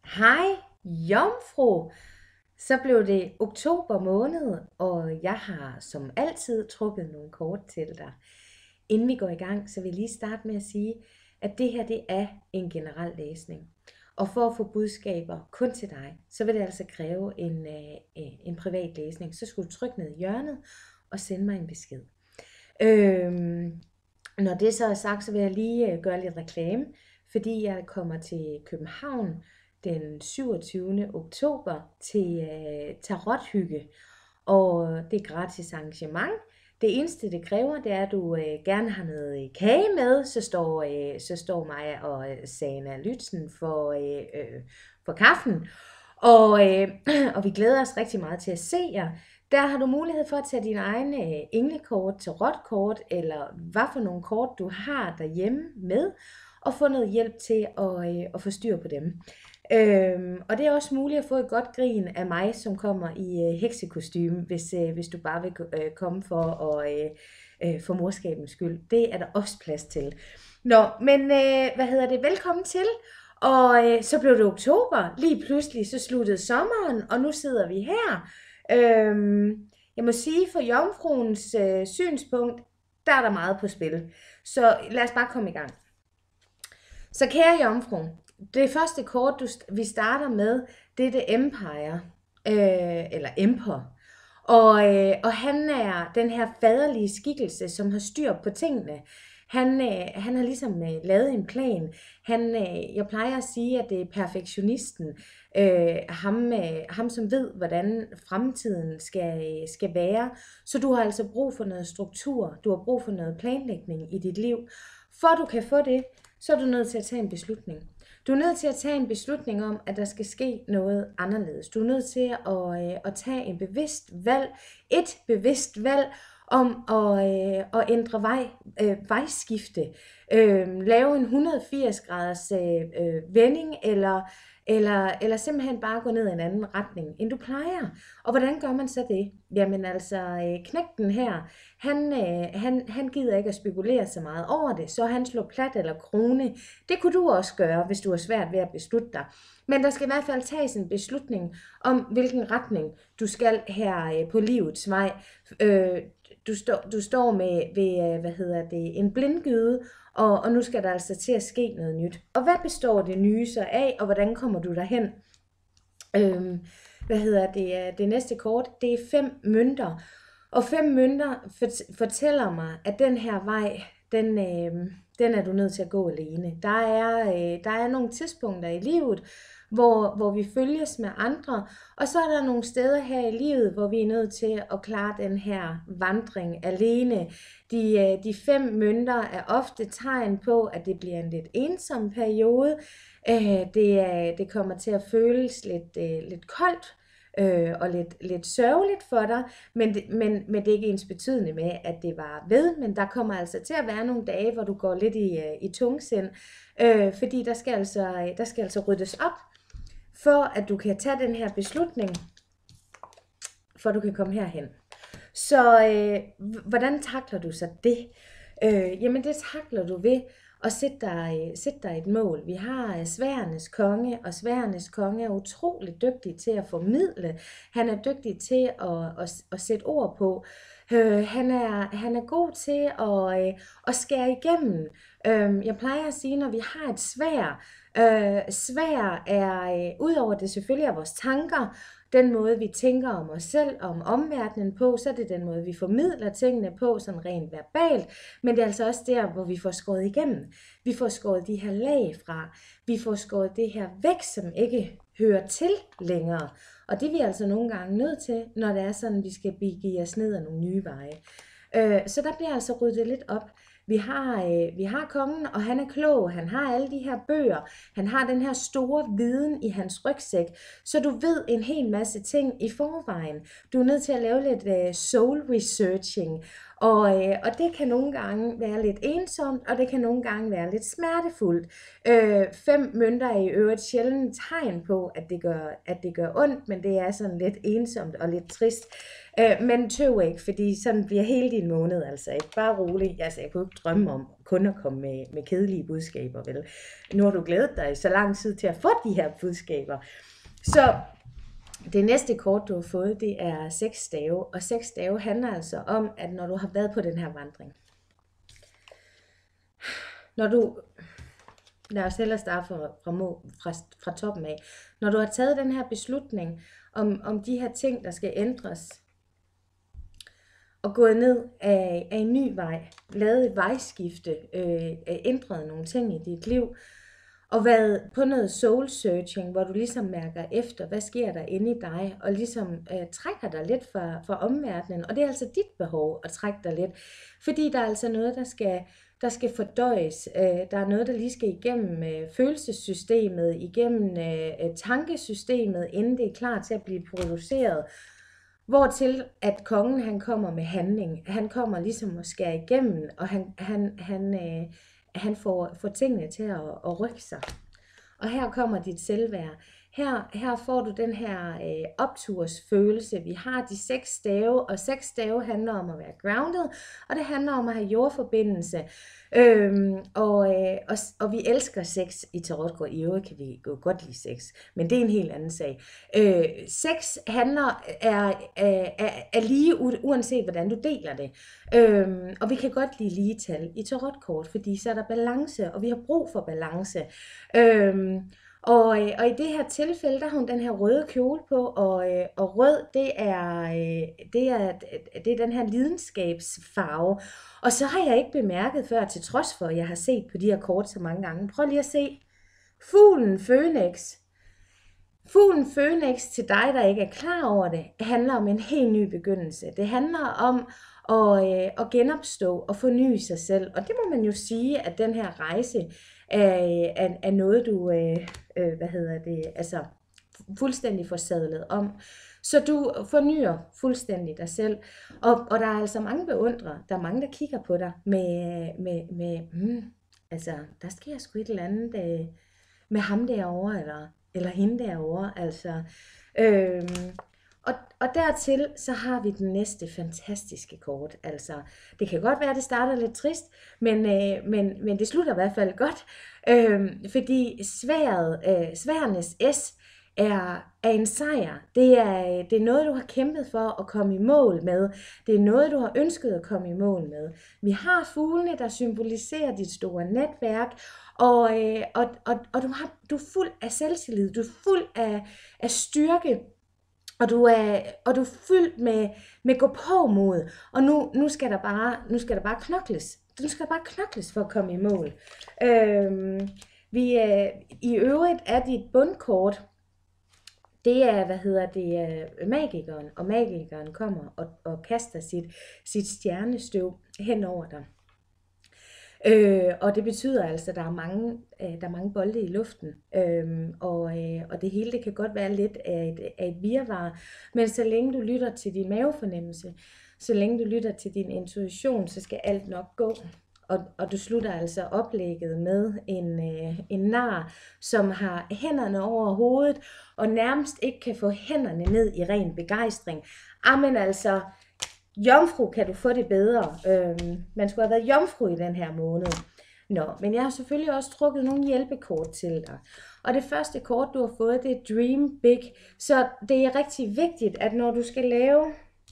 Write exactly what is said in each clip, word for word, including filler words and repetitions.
Hej, jomfru. Så blev det oktober måned, og jeg har som altid trukket nogle kort til dig. Inden vi går i gang, så vil jeg lige starte med at sige, at det her det er en generel læsning. Og for at få budskaber kun til dig, så vil det altså kræve en, øh, en privat læsning. Så skal du trykke ned i hjørnet og sende mig en besked. Øhm, når det så er sagt, så vil jeg lige øh, gøre lidt reklame, fordi jeg kommer til København den syvogtyvende oktober til øh, tarothygge, og det er gratis arrangement. Det eneste det kræver, det er, at du øh, gerne har noget kage med, så står, øh, så står mig og Sana Lytzen for, øh, øh, for kaffen, og, øh, og vi glæder os rigtig meget til at se jer. Der har du mulighed for at tage dine egne øh, englekort, tarotkort, eller hvad for nogle kort du har derhjemme med, og få noget hjælp til at, øh, at få styr på dem. Øhm, og det er også muligt at få et godt grin af mig, som kommer i øh, heksekostyme, hvis, øh, hvis du bare vil øh, komme for at øh, øh, for morskabens skyld. Det er der også plads til. Nå, men øh, hvad hedder det? Velkommen til. Og øh, så blev det oktober. Lige pludselig så sluttede sommeren, og nu sidder vi her. Øhm, jeg må sige, for jomfruens øh, synspunkt, der er der meget på spil. Så lad os bare komme i gang. Så kære jomfru, det første kort, du, vi starter med, det er The Empire, øh, eller Emperor. Og, øh, og han er den her faderlige skikkelse, som har styr på tingene. Han, øh, han har ligesom øh, lavet en plan. Han, øh, jeg plejer at sige, at det er perfektionisten. Øh, ham, øh, ham, som ved, hvordan fremtiden skal, skal være. Så du har altså brug for noget struktur. Du har brug for noget planlægning i dit liv. For at du kan få det, så er du nødt til at tage en beslutning. Du er nødt til at tage en beslutning om, at der skal ske noget anderledes. Du er nødt til at, øh, at tage en bevidst valg, et bevidst valg om at, øh, at ændre vej, øh, vejskifte. Øh, lave en et hundrede og firs graders øh, øh, vending, eller, eller, eller simpelthen bare gå ned i en anden retning, end du plejer. Og hvordan gør man så det? Jamen altså, øh, knægten her, han, øh, han, han gider ikke at spekulere så meget over det, så han slår plat eller krone. Det kunne du også gøre, hvis du er svært ved at beslutte dig. Men der skal i hvert fald tages en beslutning om, hvilken retning du skal her øh, på livets vej. Øh, du, stå, du står med ved, hvad hedder det, en blindgyde, og, og nu skal der altså til at ske noget nyt. Og hvad består det nye så af, og hvordan kommer du derhen? Øhm, hvad hedder det, det næste kort, det er fem mønter. Og fem mønter fortæller mig, at den her vej, den, øh, den er du nødt til at gå alene. Der er, øh, der er nogle tidspunkter i livet, hvor, hvor vi følges med andre, og så er der nogle steder her i livet, hvor vi er nødt til at klare den her vandring alene. De, øh, de fem mønter er ofte tegn på, at det bliver en lidt ensom periode. Øh, det, er, det kommer til at føles lidt, øh, lidt koldt, Øh, og lidt, lidt sørgeligt for dig, men det, men, men det er ikke ens betydende med, at det var ved, men der kommer altså til at være nogle dage, hvor du går lidt i, i tungsind, øh, fordi der skal, altså, der skal altså ryddes op, for at du kan tage den her beslutning, for at du kan komme herhen. Så øh, hvordan takler du så det? Øh, jamen det takler du ved og sæt dig, sæt dig et mål. Vi har sværdenes konge, og sværdenes konge er utrolig dygtig til at formidle. Han er dygtig til at, at, at sætte ord på. Øh, han, er, han er god til at, øh, at skære igennem. Øh, jeg plejer at sige, når vi har et sværd, øh, sværd er, øh, udover det selvfølgelig er vores tanker, den måde, vi tænker om os selv og om omverdenen på, så er det den måde, vi formidler tingene på, sådan rent verbalt, men det er altså også der, hvor vi får skåret igennem. Vi får skåret de her lag fra. Vi får skåret det her væk, som ikke hører til længere. Og det er vi altså nogle gange nødt til, når det er sådan, vi skal begive os ned ad nogle nye veje. Øh, så der bliver altså ryddet lidt op. Vi har, øh, vi har kongen, og han er klog, han har alle de her bøger, han har den her store viden i hans rygsæk, så du ved en hel masse ting i forvejen. Du er nødt til at lave lidt øh, soul researching, og, øh, og det kan nogle gange være lidt ensomt, og det kan nogle gange være lidt smertefuldt. Øh, fem mønter er i øvrigt sjældent tegn på, at det, gør, at det gør ondt, men det er sådan lidt ensomt og lidt trist. Øh, men tøv ikke, fordi sådan bliver hele din måned altså ikke. Bare rolig. Altså, jeg kunne ikke drømme om kun at komme med, med kedelige budskaber, vel? Nu har du glædet dig så lang tid til at få de her budskaber. Så det næste kort, du har fået, det er seks stave. Og seks stave handler altså om, at når du har været på den her vandring. Når du... Lad os hellere starte fra, fra, fra, fra toppen af. Når du har taget den her beslutning om, om de her ting, der skal ændres, og gået ned af, af en ny vej, lavet et vejskifte, øh, ændret nogle ting i dit liv, og været på noget soul searching, hvor du ligesom mærker efter, hvad sker der inde i dig, og ligesom øh, trækker dig lidt fra, fra omverdenen, og det er altså dit behov at trække dig lidt, fordi der er altså noget, der skal, der skal fordøjes, øh, der er noget, der lige skal igennem øh, følelsessystemet, igennem øh, tankesystemet, inden det er klar til at blive produceret, hvortil at kongen han kommer med handling, han kommer ligesom at skære igennem, og han, han, han, øh, han får, får tingene til at, at rykke sig. Og her kommer dit selvværd. Her, her får du den her øh, optursfølelse. Vi har de seks stave, og seks stave handler om at være grounded, og det handler om at have jordforbindelse. Øhm, og, øh, og, og vi elsker sex i tarotkort. I øvrigt kan vi gå godt lide sex, men det er en helt anden sag. Øh, sex handler er, er, er, er lige uanset hvordan du deler det. Øhm, og vi kan godt lide ligetal i tarotkort, fordi så er der balance, og vi har brug for balance. Øhm, Og, og i det her tilfælde, der har hun den her røde kjole på, og, og rød, det er, det, er, det er den her lidenskabsfarve. Og så har jeg ikke bemærket før, til trods for, at jeg har set på de her kort så mange gange. Prøv lige at se. Fuglen Fønix. Fuglen Fønix, til dig, der ikke er klar over det, handler om en helt ny begyndelse. Det handler om at, øh, at genopstå og forny sig selv. Og det må man jo sige, at den her rejse er, er, er noget, du øh, øh, hvad hedder det, altså, fuldstændig får sadlet om. Så du fornyer fuldstændig dig selv. Og, og der er altså mange beundrere, der er mange, der kigger på dig med, med, med hmm, altså, der sker sgu et eller andet øh, med ham derovre, eller eller hende derovre, altså. Øhm, og, og dertil, så har vi den næste fantastiske kort, altså. Det kan godt være, at det starter lidt trist, men, øh, men, men det slutter i hvert fald godt, øhm, fordi sværet, øh, sværdenes S er, er en sejr. Det er, det er noget, du har kæmpet for at komme i mål med. Det er noget, du har ønsket at komme i mål med. Vi har fuglene, der symboliserer dit store netværk, og, øh, og, og, og du, har, du er fuld af selvtillid, du er fuld af, af styrke, og du er, og du er fyldt med, med gå på mod, og nu, nu, skal der bare, nu skal der bare knokles. Nu skal der bare knokles for at komme i mål. Øhm, vi, øh, I øvrigt er dit bundkort, det er, hvad hedder det, magikeren, og magikeren kommer og, og kaster sit, sit stjernestøv hen over dig. Øh, og det betyder altså, at der er mange, øh, der er mange bolde i luften, øh, og, øh, og det hele det kan godt være lidt af et, af et virvar, men så længe du lytter til din mavefornemmelse, så længe du lytter til din intuition, så skal alt nok gå. Og, og du slutter altså oplægget med en, øh, en nar, som har hænderne over hovedet, og nærmest ikke kan få hænderne ned i ren begejstring. Amen altså, jomfru kan du få det bedre. Øhm, man skulle have været jomfru i den her måned. Nå, men jeg har selvfølgelig også trukket nogle hjælpekort til dig. Og det første kort, du har fået, det er Dream Big. Så det er rigtig vigtigt, at når du skal lave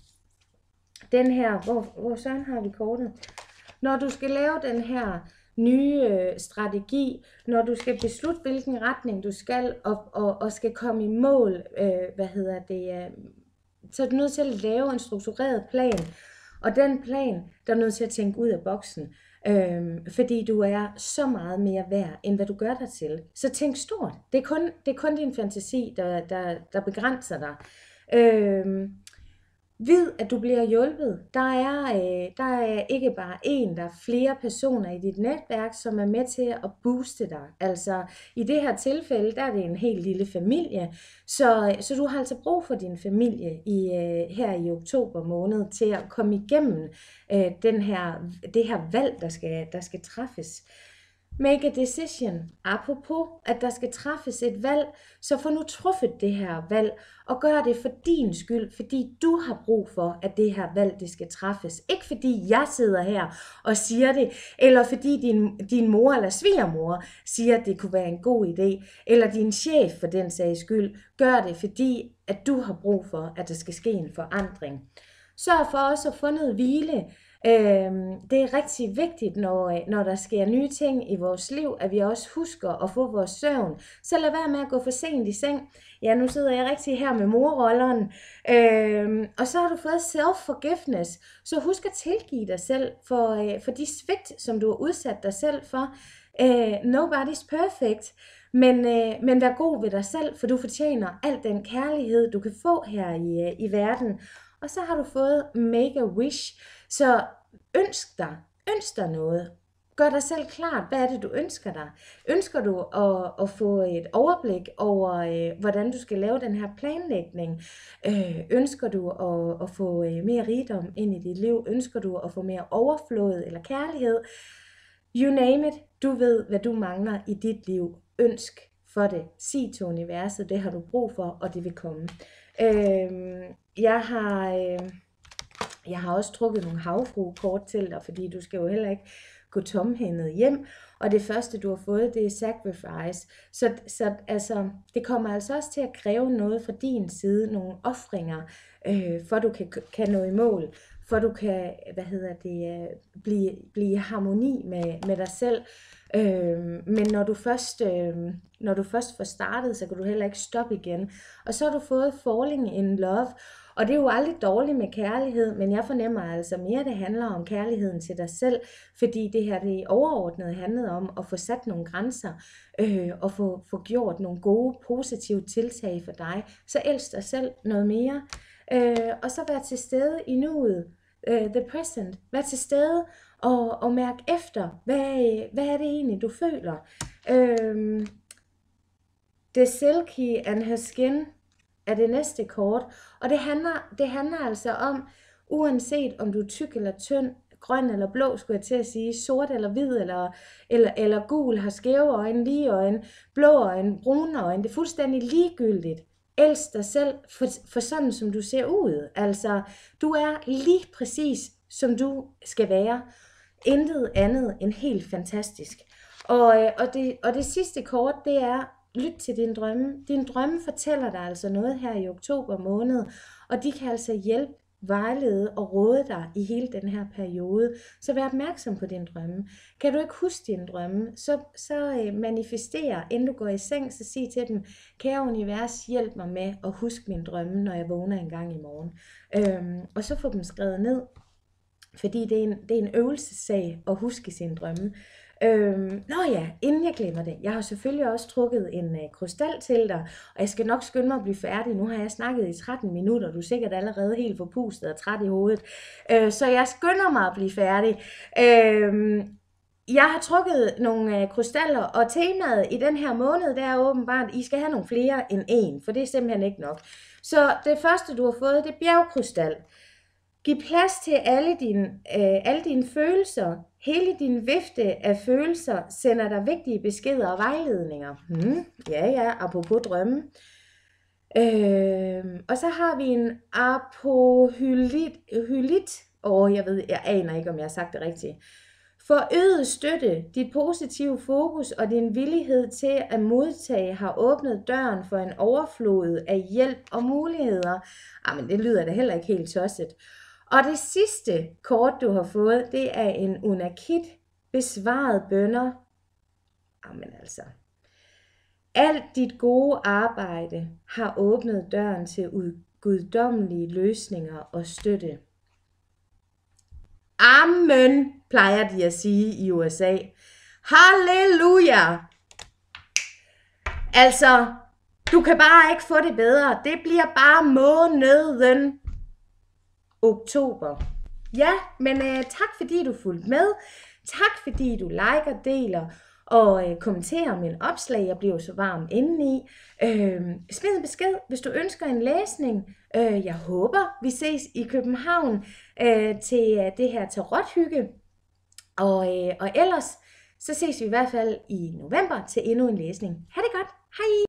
den her, hvor, hvor sådan har vi kortet? Når du skal lave den her nye øh, strategi, når du skal beslutte, hvilken retning du skal, og, og, og skal komme i mål, øh, hvad hedder det, øh, så er du nødt til at lave en struktureret plan. Og den plan, der er nødt til at tænke ud af boksen, øh, fordi du er så meget mere værd, end hvad du gør dig til. Så tænk stort. Det er kun, det er kun din fantasi, der, der, der begrænser dig. Øh, Vid, at du bliver hjulpet. Der er, øh, der er ikke bare en, der er flere personer i dit netværk, som er med til at booste dig. Altså i det her tilfælde, der er det en helt lille familie, så, så du har altså brug for din familie i, øh, her i oktober måned til at komme igennem øh, den her, det her valg, der skal, der skal træffes. Make a decision. Apropos, at der skal træffes et valg, så få nu truffet det her valg, og gør det for din skyld, fordi du har brug for, at det her valg, det skal træffes. Ikke fordi jeg sidder her og siger det, eller fordi din, din mor eller svigermor siger, at det kunne være en god idé, eller din chef for den sags skyld. Gør det, fordi at du har brug for, at der skal ske en forandring. Sørg for også at få noget hvile. Det er rigtig vigtigt, når, når der sker nye ting i vores liv, at vi også husker at få vores søvn. Så lad være med at gå for sent i seng. Ja, nu sidder jeg rigtig her med morrolleren. Øhm, og så har du fået self-forgiveness. Så husk at tilgive dig selv for, for de svigt, som du har udsat dig selv for. Uh, nobody's perfect. Men, øh, men vær god ved dig selv, for du fortjener al den kærlighed, du kan få her i, i verden. Og så har du fået make a wish. Så ønsk dig, ønsk dig noget. Gør dig selv klart, hvad er det, du ønsker dig. Ønsker du at, at få et overblik over, øh, hvordan du skal lave den her planlægning? Øh, ønsker du at, at få øh, mere rigdom ind i dit liv? Ønsker du at få mere overflod eller kærlighed? You name it. Du ved, hvad du mangler i dit liv. Ønsk for det. Sig til universet, det har du brug for, og det vil komme. Øh, jeg har... Øh, Jeg har også trukket nogle havfruekort til dig, fordi du skal jo heller ikke gå tomhændet hjem. Og det første, du har fået, det er sacrifice. Så, så altså, det kommer altså også til at kræve noget fra din side, nogle ofringer, øh, for du kan, kan nå i mål. For du kan, hvad hedder det, blive, blive i harmoni med, med dig selv. Øh, men når du, først, øh, når du først får startet, så kan du heller ikke stoppe igen. Og så har du fået falling in love. Og det er jo aldrig dårligt med kærlighed, men jeg fornemmer altså mere, det handler om kærligheden til dig selv, fordi det her det overordnet handlede om at få sat nogle grænser, øh, og få, få gjort nogle gode, positive tiltag for dig. Så elsk dig selv noget mere, øh, og så vær til stede i nuet, øh, the present. Vær til stede og, og mærk efter, hvad, hvad er det egentlig, du føler. Øh, the silky and her skin er det næste kort, og det handler, det handler altså om, uanset om du er tyk eller tynd, grøn eller blå, skulle jeg til at sige, sort eller hvid, eller, eller, eller gul, har skæve øjne, lige øjne, blå øjne, brune øjne, det er fuldstændig ligegyldigt. Elsk dig selv for, for sådan, som du ser ud. Altså, du er lige præcis, som du skal være. Intet andet end helt fantastisk. Og, og, det, og det sidste kort, det er, lyt til dine drømme. Dine drømme fortæller dig altså noget her i oktober måned, og de kan altså hjælpe, vejlede og råde dig i hele den her periode. Så vær opmærksom på dine drømme. Kan du ikke huske dine drømme, så, så manifester, inden du går i seng, så sig til dem, kære univers, hjælp mig med at huske mine drømme, når jeg vågner en gang i morgen. Øhm, og så få dem skrevet ned, fordi det er en, det er en øvelsessag at huske sine drømme. Øhm, nå ja, inden jeg glemmer det, jeg har selvfølgelig også trukket en uh, krystal til dig, og jeg skal nok skynde mig at blive færdig. Nu har jeg snakket i tretten minutter, du er sikkert allerede helt forpustet og træt i hovedet, øh, så jeg skynder mig at blive færdig. Øhm, jeg har trukket nogle uh, krystaller, og temaet i den her måned, det er åbenbart, I skal have nogle flere end en, for det er simpelthen ikke nok. Så det første, du har fået, det er bjergkrystal. Giv plads til alle dine, øh, alle dine følelser. Hele din vifte af følelser sender dig vigtige beskeder og vejledninger. Hmm, ja, ja, apropos drømme. Øh, og så har vi en apohylit. Åh, oh, jeg ved, jeg aner ikke, om jeg har sagt det rigtigt. Forøget støtte, dit positive fokus og din villighed til at modtage har åbnet døren for en overflod af hjælp og muligheder. Jamen, det lyder da heller ikke helt tosset. Og det sidste kort, du har fået, det er en unakit, besvaret bønner. Jamen altså. Alt dit gode arbejde har åbnet døren til guddommelige løsninger og støtte. Amen, plejer de at sige i U S A. Halleluja! Altså, du kan bare ikke få det bedre. Det bliver bare måneden oktober. Ja, men øh, tak fordi du fulgte med. Tak fordi du liker, deler og øh, kommenterer min opslag. Jeg bliver så varm indeni. Øh, smid en besked, hvis du ønsker en læsning. Øh, jeg håber, vi ses i København øh, til øh, det her tarothygge. Og, øh, og ellers, Så ses vi i hvert fald i november til endnu en læsning. Ha' det godt. Hej!